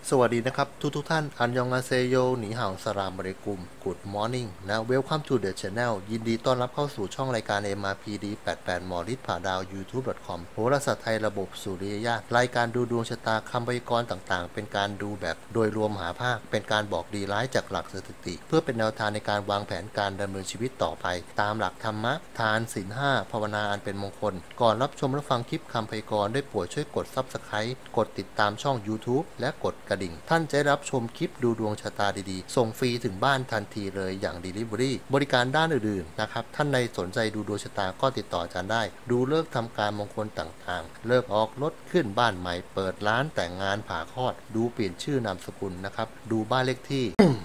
สวัสดีนะครับทุกท่านอันยองอาเซโยหนีห่าวสลามอะลัยกุม Good Morning นะ Welcome to the Channel ยินดีต้อนรับเข้าสู่ช่องรายการ MRPD 88หมอฤทธิ์ผ่าดาว YouTube.com โหราศาสตร์ไทยระบบสุริยญาณรายการดูดวงชะตาคำพยากรณ์ต่างๆเป็นการดูแบบโดยรวมหาภาคเป็นการบอกดีร้ายจากหลักสถิติเพื่อเป็นแนวทางในการวางแผนการดำเนินชีวิตต่อไปตามหลักธรรมะทานศีล5ภาวนาอันเป็นมงคลก่อนรับชมและฟังคลิปคำพยากรณ์ได้โปรดช่วยกด Subscribe กดติดตามช่อง YouTube และกดกระดิ่งท่านจะรับชมคลิปดูดวงชะตาดีๆส่งฟรีถึงบ้านทันทีเลยอย่าง Delivery บริการด้านอื่นๆนะครับท่านใดสนใจดูดวงชะตาก็ติดต่ออาจารย์ได้ดูเลิกทำการมงคลต่างๆเลิกออกรถขึ้นบ้านใหม่เปิดร้านแต่งงานผ่าคลอดดูเปลี่ยนชื่อนามสกุลนะครับดูบ้านเลขที่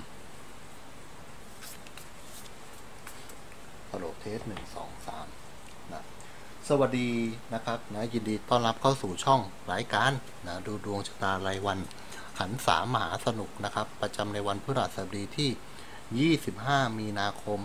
ฮัลโหลเทส1 2 3นะสวัสดีนะครับนะยินดีต้อนรับเข้าสู่ช่องรายการนะดูดวงชะตารายวันหันษามหาสนุกนะครับประจำในวันพฤหัสบดีที่25มีนาคม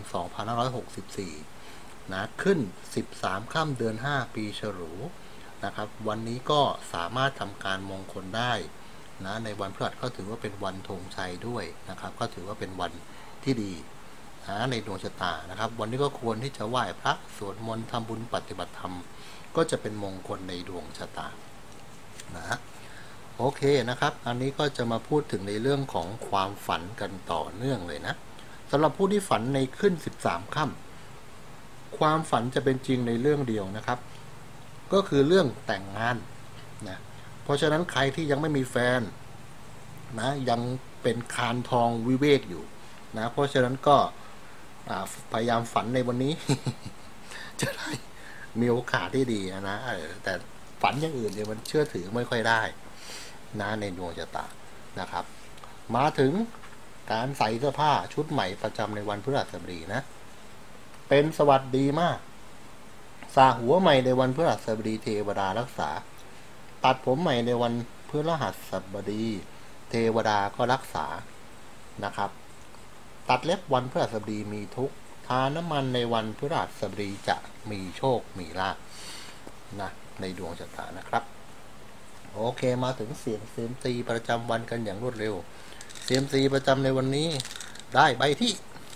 2564นะขึ้น13ค่ำเดือน5ปีฉลูนะครับวันนี้ก็สามารถทำการมงคลได้นะในวันพฤหัสก็ถือว่าเป็นวันธงชัยด้วยนะครับก็ถือว่าเป็นวันที่ดีในดวงชะตานะครับวันนี้ก็ควรที่จะไหว้พระสวดมนต์ทำบุญปฏิบัติธรรมก็จะเป็นมงคลในดวงชะตานะโอเคนะครับอันนี้ก็จะมาพูดถึงในเรื่องของความฝันกันต่อเนื่องเลยนะสำหรับผู้ที่ฝันในขึ้น13ค่ำความฝันจะเป็นจริงในเรื่องเดียวนะครับก็คือเรื่องแต่งงานนะเพราะฉะนั้นใครที่ยังไม่มีแฟนนะยังเป็นคานทองวิเวกอยู่นะเพราะฉะนั้นก็พยายามฝันในวันนี้ จะได้มีโอกาสที่ดีนะแต่ฝันอย่างอื่นเนี่ยมันเชื่อถือไม่ค่อยได้นะในดวงชะตานะครับมาถึงการใส่เสื้อผ้าชุดใหม่ประจำในวันพฤหัสบดีนะเป็นสวัสดีมากสระหัวใหม่ในวันพฤหัสบดีเทวดารักษาตัดผมใหม่ในวันพฤหัสบดีเทวดาก็รักษานะครับตัดเล็บวันพฤหัสบดีมีทุกข์ทาน้ำมันในวันพฤหัสบดีจะมีโชคมีลาภนะในดวงชะตานะครับโอเคมาถึงเสียงเซียมซีประจำวันกันอย่างรวดเร็วเซียมซีประจำในวันนี้ได้ใบที่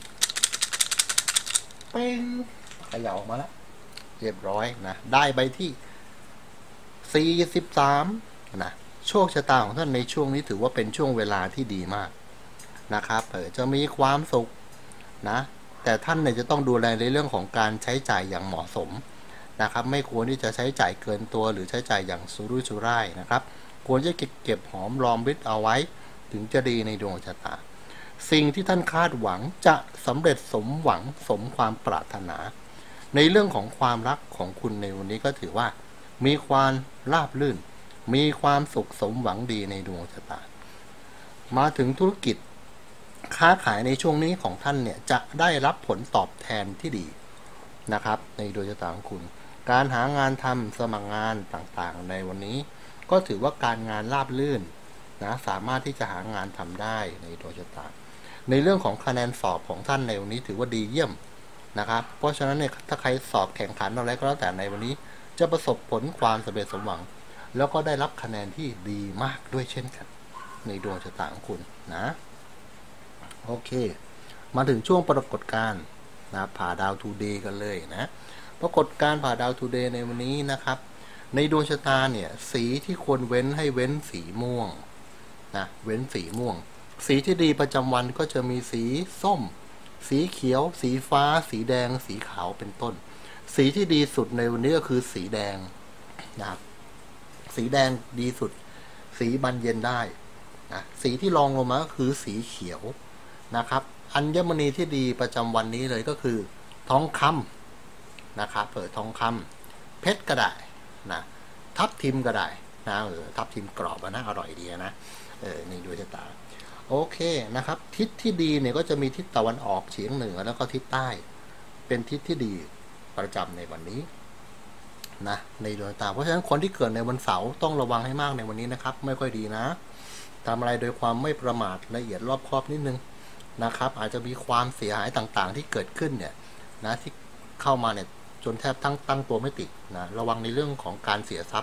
เป็นเขย่าออกมาแล้วเรียบร้อยนะได้ใบที่43นะโชคชะตาของท่านในช่วงนี้ถือว่าเป็นช่วงเวลาที่ดีมากนะครับจะมีความสุขนะแต่ท่านเนี่ยจะต้องดูแลในเรื่องของการใช้จ่ายอย่างเหมาะสมนะครับไม่ควรที่จะใช้จ่ายเกินตัวหรือใช้จ่ายอย่างสุรุ่ยสุร่ายนะครับควรจะเก็บหอมรอมริบเอาไว้ถึงจะดีในดวงชะตาสิ่งที่ท่านคาดหวังจะสำเร็จสมหวังสมความปรารถนาในเรื่องของความรักของคุณในวันนี้ก็ถือว่ามีความราบรื่นมีความสุขสมหวังดีในดวงชะตามาถึงธุรกิจค้าขายในช่วงนี้ของท่านเนี่ยจะได้รับผลตอบแทนที่ดีนะครับในดวงชะตาของคุณการหางานทำสมัครงานต่างๆในวันนี้ก็ถือว่าการงานราบรื่นนะสามารถที่จะหางานทำได้ในดวงชะตาในเรื่องของคะแนนสอบของท่านในวันนี้ถือว่าดีเยี่ยมนะครับเพราะฉะนั้นเนี่ยถ้าใครสอบแข่งขันอะไรก็แล้วแต่ในวันนี้จะประสบผลความสำเร็จสมหวังแล้วก็ได้รับคะแนนที่ดีมากด้วยเช่นกันในดวงชะตาของคุณนะโอเคมาถึงช่วงปรากฏการณ์นะผ่าดาวทูเดย์กันเลยนะปรากฏการณ์ผ่าดาวทูเดย์ในวันนี้นะครับในดวงชะตาเนี่ยสีที่ควรเว้นให้เว้นสีม่วงนะเว้นสีม่วงสีที่ดีประจำวันก็จะมีสีส้มสีเขียวสีฟ้าสีแดงสีขาวเป็นต้นสีที่ดีสุดในวันนี้ก็คือสีแดงนะครับสีแดงดีสุดสีบานเย็นได้นะสีที่รองลงมาก็คือสีเขียวนะครับอัญมณีที่ดีประจำวันนี้เลยก็คือทองคำนะครับทองคำเพชรก็ได้นะทับทิมก็ได้นะทับทิมกรอบนะอร่อยดีนะนี่ดวงชะตาโอเคนะครับทิศที่ดีเนี่ยก็จะมีทิศตะวันออกเฉียงเหนือแล้วก็ทิศใต้เป็นทิศที่ดีประจำในวันนี้นะในดวงชะตาเพราะฉะนั้นคนที่เกิดในวันเสาร์ต้องระวังให้มากในวันนี้นะครับไม่ค่อยดีนะทำอะไรโดยความไม่ประมาทละเอียดรอบคอบนิดนึงนะครับอาจจะมีความเสียหายต่างๆที่เกิดขึ้นเนี่ยนะที่เข้ามาเนี่ยจนแทบตั้งตัวไม่ติดนะระวังในเรื่องของการเสียทรัพย์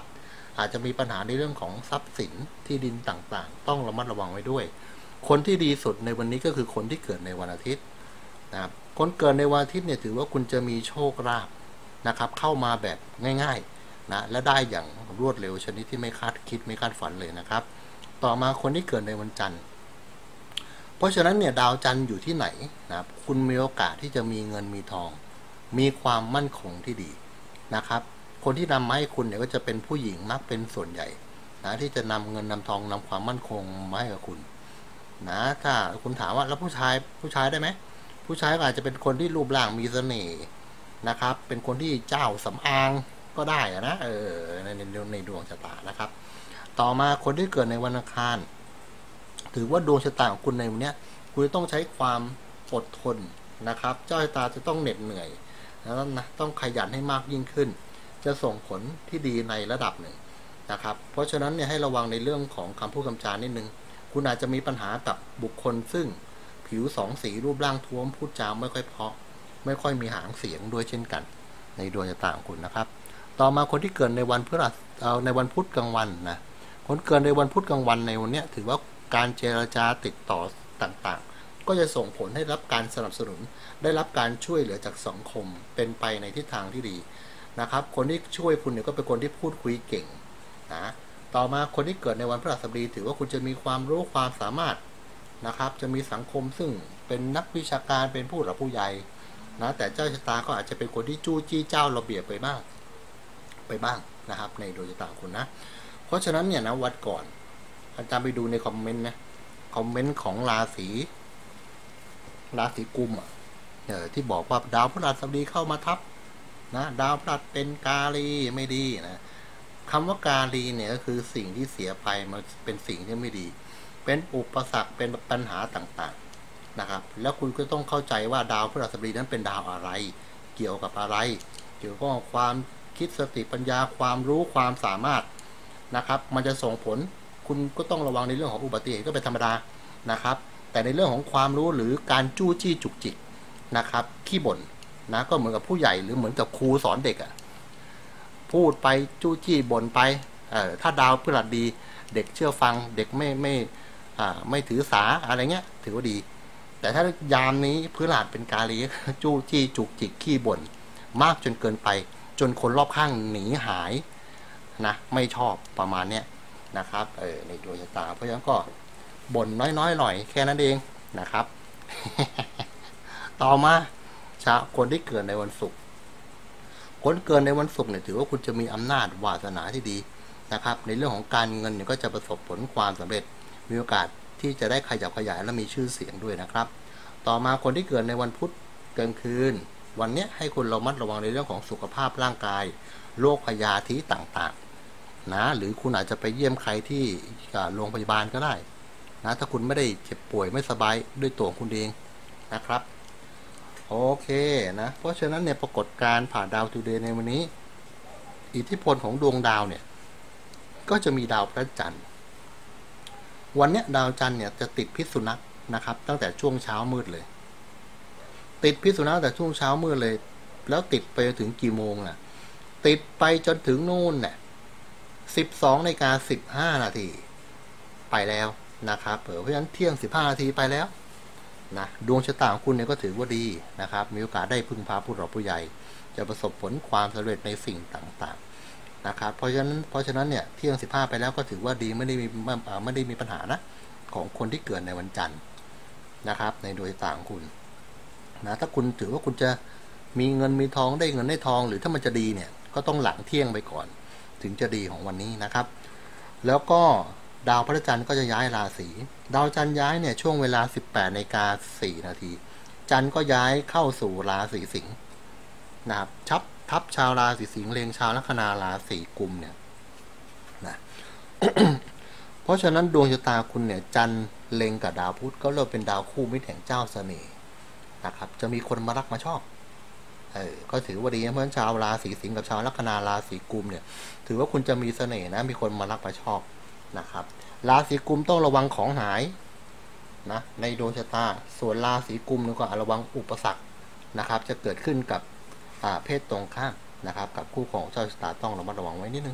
อาจจะมีปัญหาในเรื่องของทรัพย์สินที่ดินต่างๆต้องระมัดระวังไว้ด้วยคนที่ดีสุดในวันนี้ก็คือคนที่เกิดในวันอาทิตย์นะครับคนเกิดในวันอาทิตย์เนี่ยถือว่าคุณจะมีโชคลาภนะครับเข้ามาแบบง่ายๆนะและได้อย่างรวดเร็วชนิดที่ไม่คาดคิดไม่คาดฝันเลยนะครับต่อมาคนที่เกิดในวันจันทร์เพราะฉะนั้นเนี่ยดาวจันทร์อยู่ที่ไหนนะครับคุณมีโอกาสที่จะมีเงินมีทองมีความมั่นคงที่ดีนะครับคนที่นำมาให้คุณเนี่ยก็จะเป็นผู้หญิงมักเป็นส่วนใหญ่นะที่จะนำเงินนำทองนำความมั่นคงมาให้กับคุณนะถ้าคุณถามว่าแล้วผู้ชายได้ไหมผู้ชายก็อาจจะเป็นคนที่รูปร่างมีเสน่ห์นะครับเป็นคนที่เจ้าสำอางก็ได้นะในดวงชะตานะครับต่อมาคนที่เกิดในวันอังคารถือว่าดวงชะตาของคุณในวันนี้คุณต้องใช้ความอดทนนะครับเจ้าชะตาจะต้องเหน็ดเหนื่อยนะต้องขยันให้มากยิ่งขึ้นจะส่งผลที่ดีในระดับหนึ่งนะครับเพราะฉะนั้นเนี่ยให้ระวังในเรื่องของคำพูดคำจานิดนึงคุณอาจจะมีปัญหากับบุคคลซึ่งผิวสองสีรูปร่างท้วมพูดจาไม่ค่อยเพราะไม่ค่อยมีหางเสียงด้วยเช่นกันในดวงชะตาของคุณนะครับต่อมาคนที่เกิดในวันพฤหัสในวันพุธกลางวันนะคนเกิดในวันพุธกลางวันในวันนี้ถือว่าการเจรจาติดต่อต่างๆก็จะส่งผลให้รับการสนับสนุนได้รับการช่วยเหลือจากสังคมเป็นไปในทิศทางที่ดีนะครับคนที่ช่วยคุณเนี่ยก็เป็นคนที่พูดคุยเก่งนะต่อมาคนที่เกิดในวันพฤหัสบดีถือว่าคุณจะมีความรู้ความสามารถนะครับจะมีสังคมซึ่งเป็นนักวิชาการเป็นผู้หลักผู้ใหญ่นะแต่เจ้าชะตาก็อาจจะเป็นคนที่จู้จี้เจ้าระเบียบไปบ้างนะครับในดวงชะตาคุณนะเพราะฉะนั้นเนี่ยนะวันก่อนอาจารย์ไปดูในคอมเมนต์นะคอมเมนต์ของราศีกุมที่บอกว่าดาวพฤหัสบดีเข้ามาทับนะดาวพฤหัสเป็นกาลีไม่ดีนะคำว่ากาลีเนี่ยก็คือสิ่งที่เสียไปมันเป็นสิ่งที่ไม่ดีเป็นอุปสรรคเป็นปัญหาต่างๆนะครับแล้วคุณก็ต้องเข้าใจว่าดาวพฤหัสบดีนั้นเป็นดาวอะไรเกี่ยวกับอะไรเกี่ยวกับความคิดสติปัญญาความรู้ความสามารถนะครับมันจะส่งผลคุณก็ต้องระวังในเรื่องของอุบัติเหตุก็เป็นธรรมดานะครับแต่ในเรื่องของความรู้หรือการจู้จี้จุกจิกนะครับขี้บ่นนะก็เหมือนกับผู้ใหญ่หรือเหมือนกับครูสอนเด็กพูดไปจู้จี้บ่นไปถ้าดาวพฤหัสดีเด็กเชื่อฟังเด็กไม่ถือสาอะไรเงี้ยถือว่าดีแต่ถ้ายามนี้พฤหัสเป็นกาลีจู้จี้จุกจิกขี้บ่นมากจนเกินไปจนคนรอบข้างหนีหายนะไม่ชอบประมาณเนี้ยนะครับในดวงชะตาเพราะฉะนั้นก็บ่นน้อยๆหน่อยแค่นั้นเองนะครับ ต่อมาคนที่เกิดในวันศุกร์คนเกิดในวันศุกร์เนี่ยถือว่าคุณจะมีอำนาจวาสนาที่ดีนะครับในเรื่องของการเงินเนี่ยก็จะประสบผลความสำเร็จมีโอกาสที่จะได้ขยับขยายและมีชื่อเสียงด้วยนะครับต่อมาคนที่เกิดในวันพุธกลางคืนวันนี้ให้คุณระมัดระวังในเรื่องของสุขภาพร่างกายโรคพยาธิต่างๆนะหรือคุณอาจจะไปเยี่ยมใครที่โรงพยาบาลก็ได้นะถ้าคุณไม่ได้เจ็บป่วยไม่สบายด้วยตัวคุณเองนะครับโอเคนะเพราะฉะนั้นเนี่ยปรากฏการณ์ผ่านดาวทูเดย์ในวันนี้อิทธิพลของดวงดาวเนี่ยก็จะมีดาวพระจันทร์วันนี้ดาวจันทร์เนี่ยจะติดพิษสุนัขนะครับตั้งแต่ช่วงเช้ามืดเลยติดพิษสุนัขแต่ช่วงเช้ามืดเลยแล้วติดไปถึงกี่โมงล่ะติดไปจนถึงนู่นเนี่ย12:15 นาทีไปแล้วนะครับเพราะฉะนั้นเที่ยง15 นาทีไปแล้วนะดวงชะตาของคุณเนี่ยก็ถือว่าดีนะครับมีโอกาสได้พึ่งพาผู้หลักผู้ใหญ่จะประสบผลความสำเร็จในสิ่งต่างๆนะครับเพราะฉะนั้นเนี่ยเที่ยง15ไปแล้วก็ถือว่าดีไม่ได้มีปัญหานะของคนที่เกิดในวันจันทร์นะครับในดวงชะตาของคุณนะถ้าคุณถือว่าคุณจะมีเงินมีทองได้เงินได้ทองหรือถ้ามันจะดีเนี่ยก็ต้องหลังเที่ยงไปก่อนถึงจะดีของวันนี้นะครับแล้วก็ดาวพระจันทร์ก็จะย้ายราศีดาวจันทร์ย้ายเนี่ยช่วงเวลา 18:04 นาทีจันทร์ก็ย้ายเข้าสู่ราศีสิงห์นะครับทับชาวราศีสิงห์เล็งชาวลัคนาราศีกุมเนี่ยนะ เพราะฉะนั้นดวงชะตาคุณเนี่ยจันทร์เล็งกับดาวพุธก็เริ่มเป็นดาวคู่มิตรแห่งเจ้าเสน่ห์นะครับจะมีคนมารักมาชอบก็ถือว่าดีนะเพราะฉะนั้นชาวราศีสิงห์กับชาวลัคนาราศีกุมเนี่ยถือว่าคุณจะมีเสน่ห์นะมีคนมารักมาชอบนะครับราศีกุมต้องระวังของหายนะในดวงชะตาส่วนราศีกุมก็ระวังอุปสรรคนะครับจะเกิดขึ้นกับเพศตรงข้ามนะครับกับคู่ของเจ้าชะตาต้องระมัดระวังไว้นิดนึง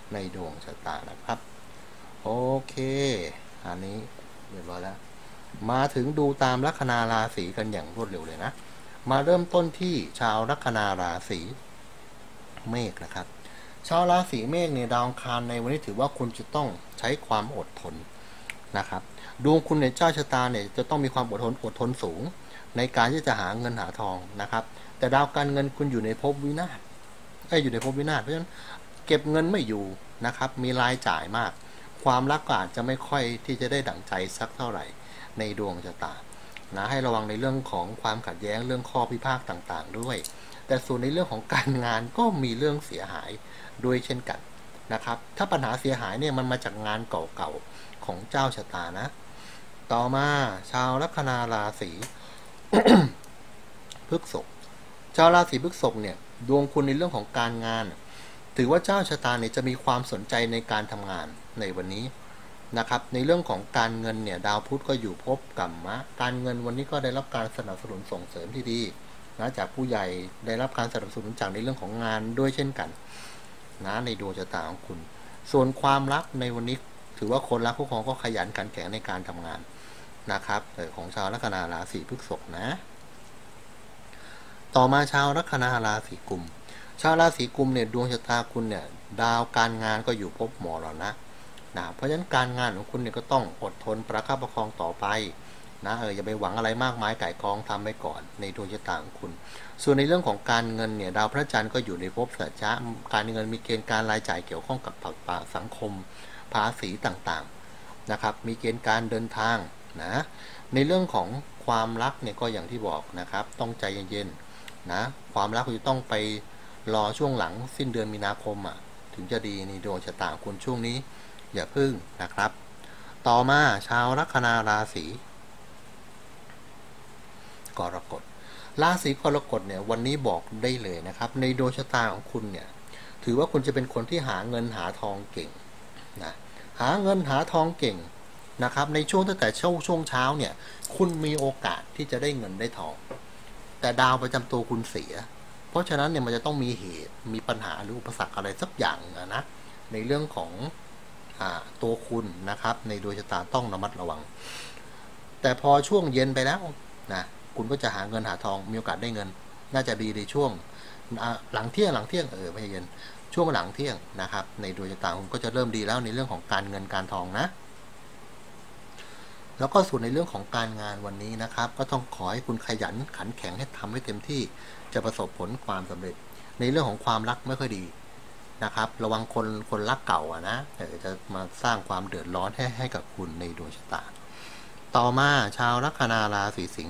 ในดวงชะตานะครับโอเคอันนี้เรียบร้อยแล้วมาถึงดูตามลัคนาราศีกันอย่างรวดเร็วเลยนะมาเริ่มต้นที่ชาวลัคนาราศีเมษนะครับชาวราศีเมษเนี่ยดาวอังคารในวันนี้ถือว่าคุณจะต้องใช้ความอดทนนะครับดวงคุณในเจ้าชะตาเนี่ยจะต้องมีความอดทนสูงในการที่จะหาเงินหาทองนะครับแต่ดาวการเงินคุณอยู่ในภพวินาศอยู่ในภพวินาศเพราะฉะนั้นเก็บเงินไม่อยู่นะครับมีรายจ่ายมากความรักก็อาจจะไม่ค่อยที่จะได้ดั่งใจสักเท่าไหร่ในดวงชะตานะให้ระวังในเรื่องของความขัดแย้งเรื่องข้อพิพาทต่างๆด้วยแต่ส่วนในเรื่องของการงานก็มีเรื่องเสียหายด้วยเช่นกันนะครับถ้าปัญหาเสียหายเนี่ยมันมาจากงานเก่าๆของเจ้าชะตานะต่อมาชาวลัคนาราศี พฤษภชาวราศีพฤษภเนี่ยดวงคุณในเรื่องของการงานถือว่าเจ้าชะตาเนี่ยจะมีความสนใจในการทำงานในวันนี้นะครับในเรื่องของการเงินเนี่ยดาวพุธก็อยู่ภพกัมมะการเงินวันนี้ก็ได้รับการสนับสนุนส่งเสริมที่ดีนะจากผู้ใหญ่ได้รับการสนับสนุนจากในเรื่องของงานด้วยเช่นกันนะในดวงชะตาของคุณส่วนความรักในวันนี้ถือว่าคนรักคู่ครองก็ขยันขันแข็งในการทำงานนะครับของชาวลัคนาราศีพฤษภนะต่อมาชาวลัคนาราศีกุมชาวราศีกุมเนี่ยดวงชะตาคุณเนี่ยดาวการงานก็อยู่ภพมรณะนะเพราะฉะนั้นการงานของคุณเนี่ยก็ต้องอดทนประคับประคองต่อไปนะอย่าไปหวังอะไรมากมายไก่กองทำไปก่อนในดวงชะตาของคุณส่วนในเรื่องของการเงินเนี่ยดาวพระจันทร์ก็อยู่ในภพสัจจะการเงินมีเกณฑ์การรายจ่ายเกี่ยวข้องกับสังคมภาษีต่างๆนะครับมีเกณฑ์การเดินทางนะในเรื่องของความรักเนี่ยก็อย่างที่บอกนะครับต้องใจเย็นๆนะความรักคุณจะต้องไปรอช่วงหลังสิ้นเดือนมีนาคมถึงจะดีในดวงชะตาคุณช่วงนี้อย่าพึ่งนะครับต่อมาชาวลัคนาราศีกรกฎราศีกรกฎเนี่ยวันนี้บอกได้เลยนะครับในดวงชะตาของคุณเนี่ยถือว่าคุณจะเป็นคนที่หาเงินหาทองเก่งนะหาเงินหาทองเก่งนะครับในช่วงตั้งแต่ช่วงเช้าเนี่ยคุณมีโอกาสที่จะได้เงินได้ทองแต่ดาวประจำตัวคุณเสียเพราะฉะนั้นเนี่ยมันจะต้องมีเหตุมีปัญหาหรืออุปสรรคอะไรสักอย่างนะในเรื่องของตัวคุณนะครับในดวงชะตาต้องระมัดระวังแต่พอช่วงเย็นไปแล้วนะคุณก็จะหาเงินหาทองมีโอกาสได้เงินน่าจะดีในช่วงหลังเที่ยงไม่ใช่เย็นช่วงหลังเที่ยงนะครับในดวงชะตาคุณก็จะเริ่มดีแล้วในเรื่องของการเงินการทองนะแล้วก็ส่วนในเรื่องของการงานวันนี้นะครับก็ต้องขอให้คุณขยันขันแข็งให้ทำให้เต็มที่จะประสบผลความสำเร็จในเรื่องของความรักไม่ค่อยดีนะครับระวังคนรักเก่านะจะมาสร้างความเดือดร้อนให้กับคุณในดวงชะตาต่อมาชาวลัคนาราศีสิงห์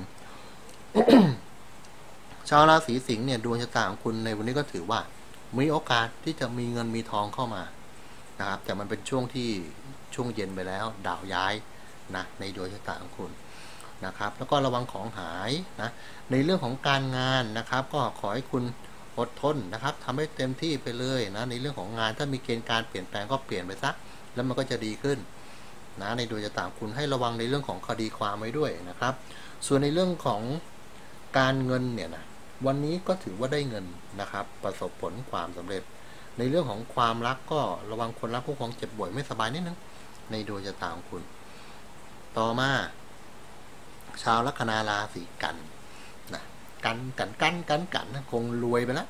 ชาวราศีสิงห์เนี่ยดวงชะตาของคุณในวันนี้ก็ถือว่ามีโอกาสที่จะมีเงินมีทองเข้ามานะครับแต่มันเป็นช่วงที่ช่วงเย็นไปแล้วดาวย้ายนะในดวงชะตาของคุณนะครับแล้วก็ระวังของหายนะในเรื่องของการงานนะครับก็ขอให้คุณอดทนนะครับทำให้เต็มที่ไปเลยนะในเรื่องของงานถ้ามีเกณฑ์การเปลี่ยนแปลงก็เปลี่ยนไปซะแล้วมันก็จะดีขึ้นนะในดวงชะตาคุณให้ระวังในเรื่องของคดีความไว้ด้วยนะครับส่วนในเรื่องของการเงินเนี่ยนะวันนี้ก็ถือว่าได้เงินนะครับประสบผลความสำเร็จในเรื่องของความรักก็ระวังคนรักคู่ครองเจ็บป่วยไม่สบายนิดนึงในดวงชะตาของคุณต่อมาชาวลัคนาราศีกันนะกันคงรวยไปแล้ว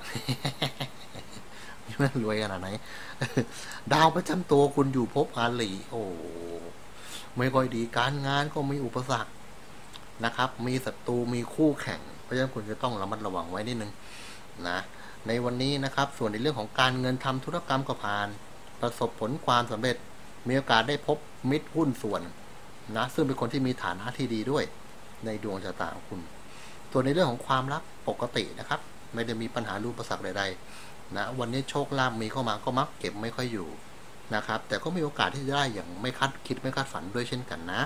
ไม่รวยขนาดไหน ดาวประจำตัวคุณอยู่ภพอาลีโอ้ไม่ค่อยดีการงานก็มีอุปสรรคนะครับมีศัตรูมีคู่แข่งเพราะฉะนั้นคุณจะต้องระมัดระวังไว้นิดนึงนะในวันนี้นะครับส่วนในเรื่องของการเงินทำธุรกรรมก็ผ่านประสบผลความสำเร็จมีโอกาสได้พบมิตรหุ้นส่วนนะซึ่งเป็นคนที่มีฐานะที่ดีด้วยในดวงชะตาของคุณส่วนในเรื่องของความรักปกตินะครับไม่ได้มีปัญหารูปสรรคใดๆนะวันนี้โชคลาภมีเข้ามาก็มักเก็บไม่ค่อยอยู่นะครับแต่ก็มีโอกาสที่จะได้อย่างไม่คาดคิดไม่คาดฝันด้วยเช่นกันนะ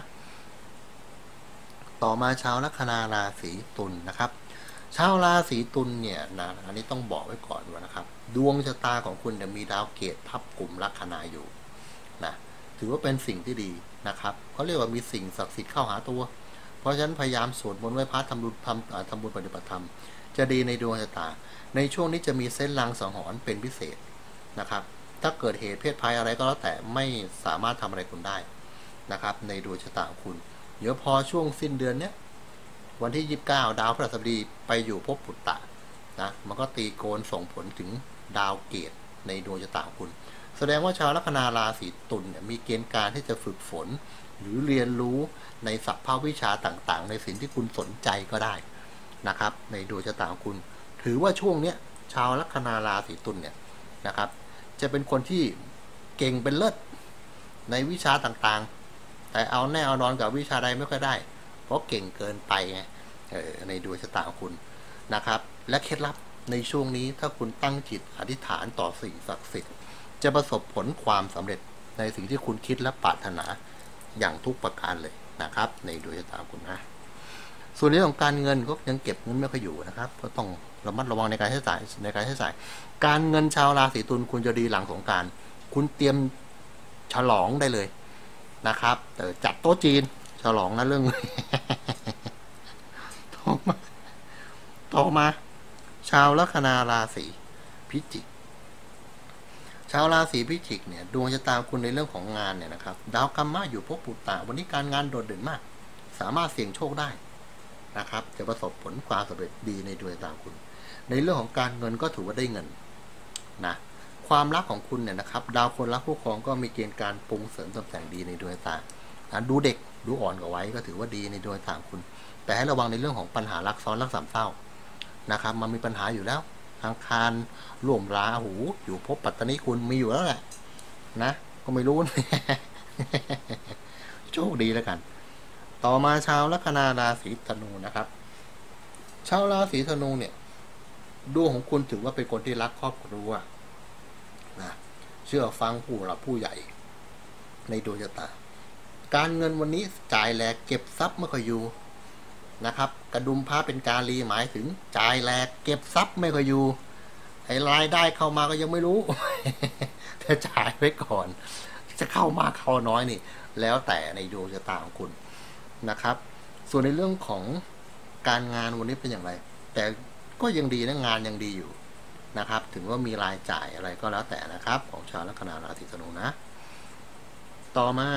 ต่อมาชาวลัคนาราศีตุลนะครับชาวราศีตุลเนี่ยนะอันนี้ต้องบอกไว้ก่อนว่านะครับดวงชะตาของคุณมีดาวเกตทับกลุ่มลัคนาอยู่นะถือว่าเป็นสิ่งที่ดีนะครับเขาเรียกว่ามีสิ่งศักดิ์สิทธิ์เข้าหาตัวเพราะฉะนั้นพยายามสวดมนต์ไหว้พระทำบุญปฏิบัติธรรมจะดีในดวงชะตาในช่วงนี้จะมีเส้นลางสังหรณ์เป็นพิเศษนะครับถ้าเกิดเหตุเพศภัยอะไรก็แล้วแต่ไม่สามารถทำอะไรคุณได้นะครับในดวงชะตาของคุณเดี๋ยวพอช่วงสิ้นเดือนเนี้ยวันที่29ดาวพฤหัสบดีไปอยู่ภพปุตตะนะมันก็ตีโกนส่งผลถึงดาวเกตในดวงชะตาของคุณแสดงว่าชาวลัคนาราศีตุลเนี่ยมีเกณฑ์การที่จะฝึกฝนหรือเรียนรู้ในศัพท์วิชาต่างๆในสิ่งที่คุณสนใจก็ได้นะครับในดวงชะตาของคุณถือว่าช่วงเนี้ยชาวลัคนาราศีตุลเนี่ยนะครับจะเป็นคนที่เก่งเป็นเลิศในวิชาต่างๆแต่เอาแน่เอานอนกับวิชาใดไม่ค่อยได้เพราะเก่งเกินไปไงในดวงชะตาของคุณนะครับและเคล็ดลับในช่วงนี้ถ้าคุณตั้งจิตอธิษฐานต่อสิ่งศักดิ์สิทธิ์จะประสบผลความสำเร็จในสิ่งที่คุณคิดและปรารถนาอย่างทุกประการเลยนะครับในดวงชะตาคุณนะส่วนเรื่องของการเงินก็ยังเก็บเงินไม่ค่อยอยู่นะครับก็ต้องระมัดระวังในการใช้จ่ายการเงินชาวราศีตุลคุณจะดีหลังสงกรานต์คุณเตรียมฉลองได้เลยนะครับจัดโต๊ะจีนฉลองนะเรื่อง ต่อมาชาวลัคนาราศีพิจิกชาวราศีพิจิกเนี่ยดวงชะตาคุณในเรื่องของงานเนี่ยนะครับดาวกัมมะอยู่ภพปุตตะวันนี้การงานโดดเด่นมากสามารถเสี่ยงโชคได้นะครับจะประสบผลความสำเร็จดีในดวงชะตาคุณในเรื่องของการเงินก็ถือว่าได้เงินนะความรักของคุณเนี่ยนะครับดาวคนรักคู่ครองก็มีเกณฑ์การปรุงเสริมตำแหน่งดีในดวงชะตาดูเด็กดูอ่อนกว่าไว้ก็ถือว่าดีในดวงชะตาคุณแต่ให้ระวังในเรื่องของปัญหารักซ้อนรักสามเศร้านะครับมันมีปัญหาอยู่แล้วอังคารร่วมราหูอยู่ภพปัตตนิคุณมีอยู่แล้วแหละนะก็ไม่รู้ โชคดีแล้วกันต่อมาชาวลัคนาราศีธนูนะครับชาวราศีธนูเนี่ยดวงของคุณถือว่าเป็นคนที่รักครอบครัวนะเชื่อฟังผู้หลักผู้ใหญ่ในดวงชะตาการเงินวันนี้จ่ายแลกเก็บทรัพย์ไม่ค่อยอยู่นะครับกระดุมผ้าเป็นกาลีหมายถึงจ่ายแลกเก็บทรัพย์ไม่ค่อยอยู่ไอ้รายได้เข้ามาก็ยังไม่รู้ แต่จ่ายไว้ก่อนจะเข้ามากเข้าน้อยนี่แล้วแต่ในดวงชะตาของคุณนะครับส่วนในเรื่องของการงานวันนี้เป็นอย่างไรแต่ก็ยังดีนะงานยังดีอยู่นะครับถึงว่ามีรายจ่ายอะไรก็แล้วแต่นะครับของชาวลัคนาราศีธนูนะต่อมา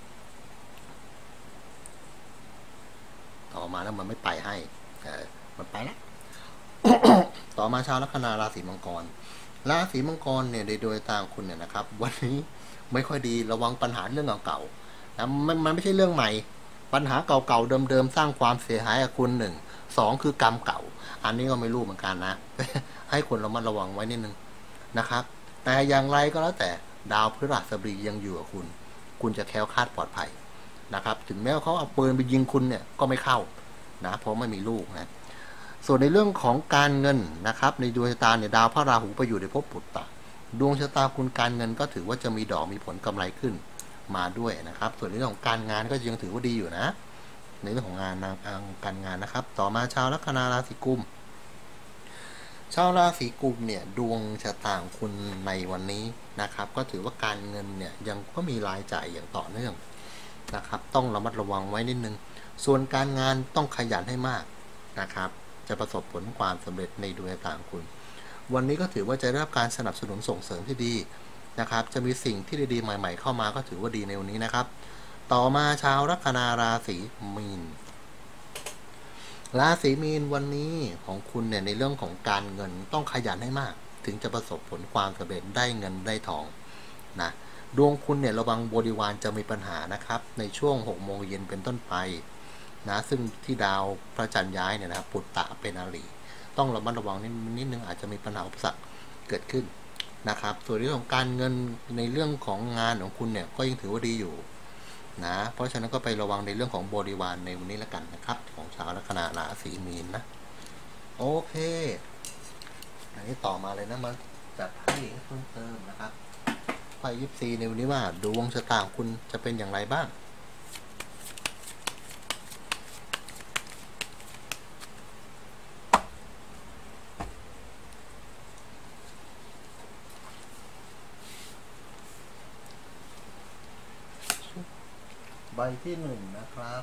แล้วมันไม่ไปให้มันไปแล้ว ต่อมาชาวลัคนาราศีมังกรเนี่ยโดยตามคุณเนี่ยนะครับวันนี้ไม่ค่อยดีระวังปัญหาเรื่องเก่าๆนะมันไม่ใช่เรื่องใหม่ปัญหาเก่าๆเดิมๆสร้างความเสียหายกับคุณ2คือกรรมเก่าอันนี้ก็ไม่รู้เหมือนกันนะ ให้คนระมัดระวังไว้นิดนึงนะครับแต่อย่างไรก็แล้วแต่ดาวพฤหัสบดียังอยู่กับคุณจะแคล้วคลาดปลอดภัยนะครับถึงแม้ว่าเขาเอาปืนไปยิงคุณเนี่ยก็ไม่เข้านะเพราะไม่มีลูกนะส่วนในเรื่องของการเงินนะครับในดวงชะตาเนี่ยดาวพระราหูไปอยู่ในภพปุตตะดวงชะตาคุณการเงินก็ถือว่าจะมีดอกมีผลกำไรขึ้นมาด้วยนะครับส่วนในเรื่องของการงานก็ยังถือว่าดีอยู่นะในเรื่องของการงานนะครับต่อมาชาวลัคนาราศีกุมชาวราศีกุมเนี่ยดวงชะตาของคุณในวันนี้นะครับก็ถือว่าการเงินเนี่ยยังก็มีรายจ่ายอย่างต่อเนื่องนะครับต้องระมัดระวังไว้นิดนึงส่วนการงานต้องขยันให้มากนะครับจะประสบผลความสำเร็จในดวงชะตาของคุณวันนี้ก็ถือว่าจะได้รับการสนับสนุนส่งเสริมที่ดีนะครับจะมีสิ่งที่ดีๆใหม่ๆเข้ามาก็ถือว่าดีในวันนี้นะครับต่อมาชาวลัคนาราศีมีนวันนี้ของคุณเนี่ยในเรื่องของการเงินต้องขยันให้มากถึงจะประสบผลความสำเร็จได้เงินได้ทองนะดวงคุณเนี่ยระวังบริวารจะมีปัญหานะครับในช่วง6 โมงเย็นเป็นต้นไปนะซึ่งที่ดาวพระจันทร์ย้ายเนี่ยนะครับปุตตะเป็นอาลีต้องระมัดระวังนิดนึงอาจจะมีปัญหาอุปสรรคเกิดขึ้นนะครับส่วนเรื่องของการเงินในเรื่องของงานของคุณเนี่ยก็ยังถือว่าดีอยู่นะเพราะฉะนั้นก็ไประวังในเรื่องของบริวารในวันนี้แล้วกันนะครับของชาวลัคนาราศีมีนนะโอเคอันนี้ต่อมาเลยนะมาจัดให้เพิ่มเติมนะครับไพ่ยิปซีในวันนี้ว่าดวงชะตาของคุณจะเป็นอย่างไรบ้างใบที่1นะครับ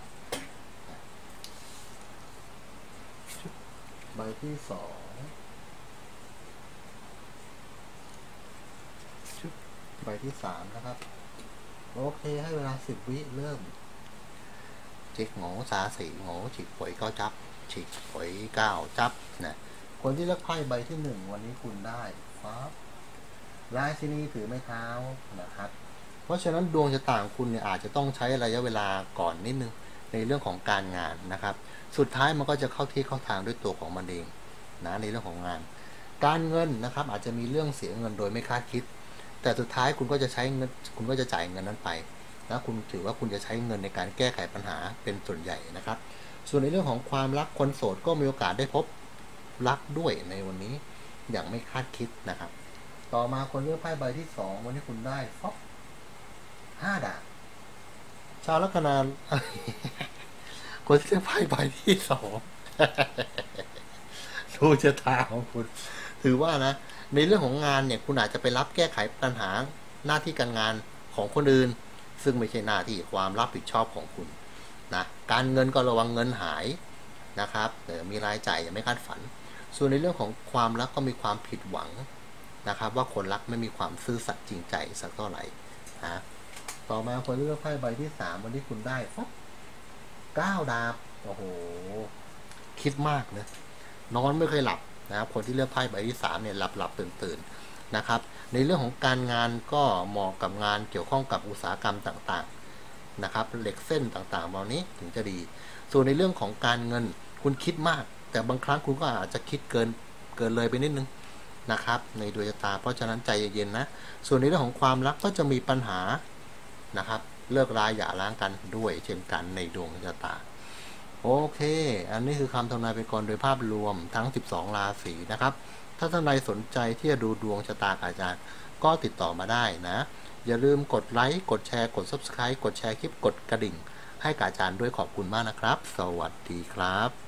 ใบที่2 ใบที่3นะครับโอเคให้เวลา10 วิเริ่มจิกโง่ซาสีโง่ฉีกหวยก็จับฉีกหวย9จับนะคนที่เลือกไพ่ใบที่1วันนี้คุณได้ครับราชินีถือไม้เท้านะครับเพราะฉะนั้นดวงชะตาของคุณเนี่ยอาจจะต้องใช้ระยะเวลาก่อนนิดนึงในเรื่องของการงานนะครับสุดท้ายมันก็จะเข้าที่เข้าทางด้วยตัวของมันเองนะในเรื่องของงานการเงินนะครับอาจจะมีเรื่องเสียเงินโดยไม่คาดคิดแต่สุดท้ายคุณก็จะใช้เงินคุณก็จะจ่ายเงินนั้นไปแล้วคุณถือว่าคุณจะใช้เงินในการแก้ไขปัญหาเป็นส่วนใหญ่นะครับส่วนในเรื่องของความรักคนโสดก็มีโอกาสได้พบรักด้วยในวันนี้อย่างไม่คาดคิดนะครับต่อมาคนเลือกไพ่ใบที่2วันนี้คุณได้ฟอบ5 ดาบชาวลัคนา คนที่เลือกไพ่ใบที่2ดูชะตาของคุณถือว่านะในเรื่องของงานเนี่ยคุณอาจจะไปรับแก้ไขปัญหาหน้าที่การงานของคนอื่นซึ่งไม่ใช่หน้าที่ความรับผิดชอบของคุณนะการเงินก็ระวังเงินหายนะครับมีรายจ่ายอย่างไม่คาดฝันส่วนในเรื่องของความรักก็มีความผิดหวังนะครับว่าคนรักไม่มีความซื่อสัตย์จริงใจสักเท่าไหร่นะต่อมาคนเลือกไพ่ใบที่3วันที่คุณได้ฟับ9 ดาบโอ้โหคิดมากนะนอนไม่เคยหลับนะครับคนที่เลือกไพ่ใบที่3เนี่ยหลับตื่นนะครับในเรื่องของการงานก็เหมาะกับงานเกี่ยวข้องกับอุตสาหกรรมต่างๆนะครับเหล็กเส้นต่างๆเหล่านี้ถึงจะดีส่วนในเรื่องของการเงินคุณคิดมากแต่บางครั้งคุณก็อาจจะคิดเกินเลยไปนิดนึงนะครับในดวงชะตาเพราะฉะนั้นใจเย็นๆนะส่วนในเรื่องของความรักก็จะมีปัญหานะครับเลิกราหย่าร้างกันด้วยเช่นกันในดวงชะตาโอเคอันนี้คือคำทำนายเป็นกลโดยภาพรวมทั้ง12 ราศีนะครับถ้าท่านใดสนใจที่จะดูดวงชะตาอาจารย์ก็ติดต่อมาได้นะอย่าลืมกดไลค์กดแชร์กด Subscribe กดแชร์คลิปกดกระดิ่งให้กับอาจารย์ด้วยขอบคุณมากนะครับสวัสดีครับ